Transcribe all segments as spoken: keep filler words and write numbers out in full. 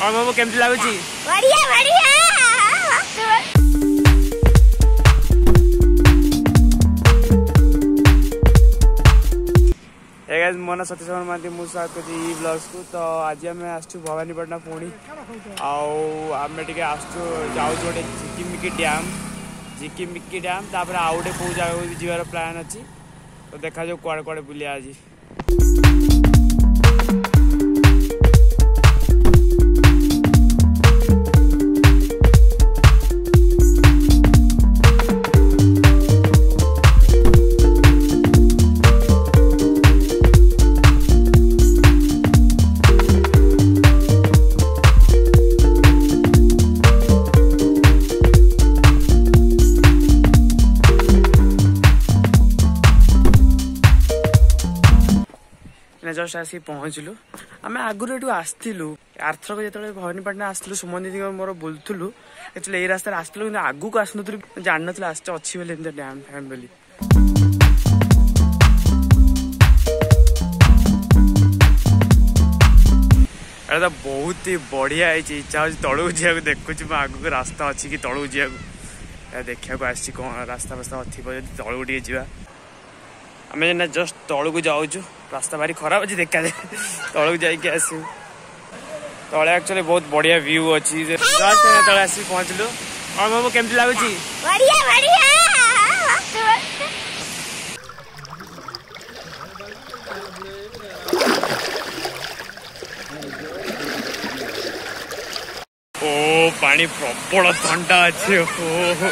और मामू केमती लागुची बढ़िया बढ़िया हे गाइस मोना सतीश महांती मु स्वागत करछि ब्लॉग्स को। तो आज आम आसछु भवानीपाटना पुणी आम टे आसछु जाऊँ गोटे झिकिमिकी डैम झिकिमिकी डैम तापर आउ गोटे कौ जगह जीवार प्लान अच्छी। तो देखा जाऊ कुआड़े कुआड़े बुलिया आज। जस्ट आसी पहुँचलु आम आगुरी एटू आसलु आरथरक जो भवानीपाटना आसलु सुमन दीदी मोर बुलूलु एक्चुअली ये रास्तार आसलु कि आगू को आसनु जान नी आस अच्छी बोली डैम फैम बोली। तो बहुत ही बढ़िया है इच्छा हो तलू जा देखुची आगू को रास्ता अच्छी कि तलू जा देखा आसी कौन रास्ता रास्ता थी तलू टे जा आम जस्ट तलू को जाऊँ रास्ता भारी खराब अच्छी देखा जाए तलू जाइए आस तले एक्चुअली बहुत बढ़िया व्यू अच्छी जस्ट तले आस पहुँचलु। और मामू केमती लागुची बढ़िया बढ़िया ओ पानी प्रबल ठंडा अच्छे ओ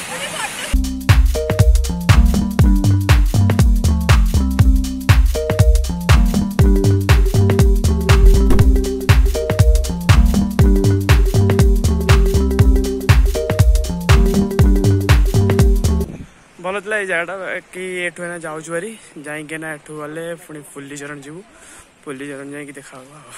भल था ये जगह कि एठू ना जाऊँ भारी जाइए ना एठू गले पुणी फुल्लीचरण जीवु फुल्लीचरण जाइए देखा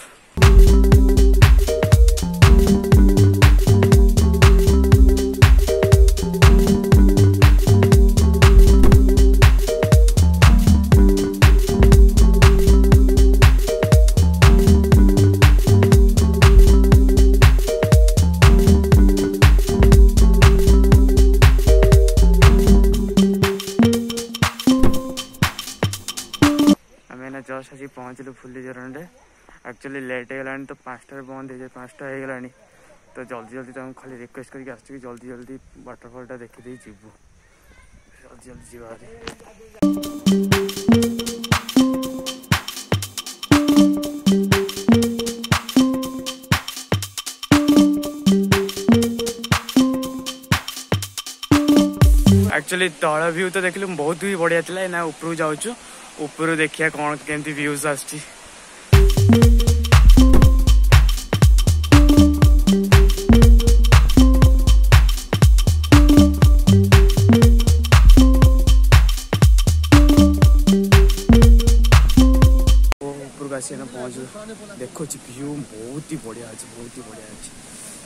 जस्ट आसी पहुँचलु फुल्लीचरण एक्चुअली लेट हो गलानी तो पाँचटार बंद हो जाए पाँचटा हो गलानी तो जल्दी जल्दी तुमको खाली रिक्वेस्ट करके आस जल्दी जल्दी वाटरफॉल देखी दे जीवु जल्दी जल्दी जीवा एक्चुअली तल व्यू तो देखिए बहुत ही बढ़िया था ना ऊपर जाऊँ ऊपर देखिए कौन केमती व्यूज आसची। ऊपर को आसी पहुँच देखो व्यू बहुत ही बढ़िया अच्छे बहुत ही बढ़िया अच्छे।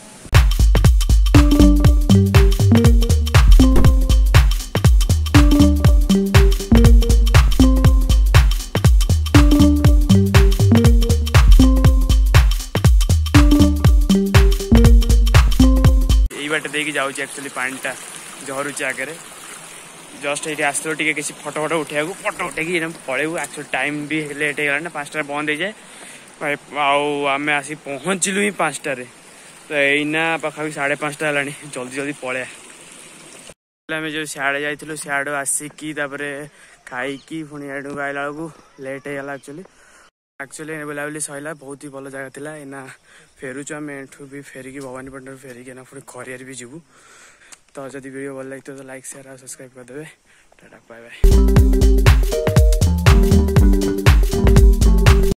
बाटे देखिए जाऊँ एक्चुअली पानीटा झरुचे आगे जस्ट ये आस टे किसी फटो फटो उठा फटो उठेकी पलू एक्चुअली टाइम भी लेट हो ना पाँचटार बंद हो जाए आम आसी पहुँचलु ही पाँचटार तो यहीना पाखापी साढ़े पाँचटा है जल्दी जल्दी पलैया आम जो सियाड़े जाइलु सियाड़ू आसिकी खाई पुणी आड़ू आइला बेलू लेट होगा एक्चुअली एक्चुअली बुलाबुली सैला बहुत ही भल जगह था एना फेरुचु आम एठू भी फेरिकी भवानीपाटना फेरिकी ना पुणी खरियार भी जीवु। तो जदि वीडियो भल लगे तो लाइक शेयर और सब्सक्राइब करदे। Tata bye bye.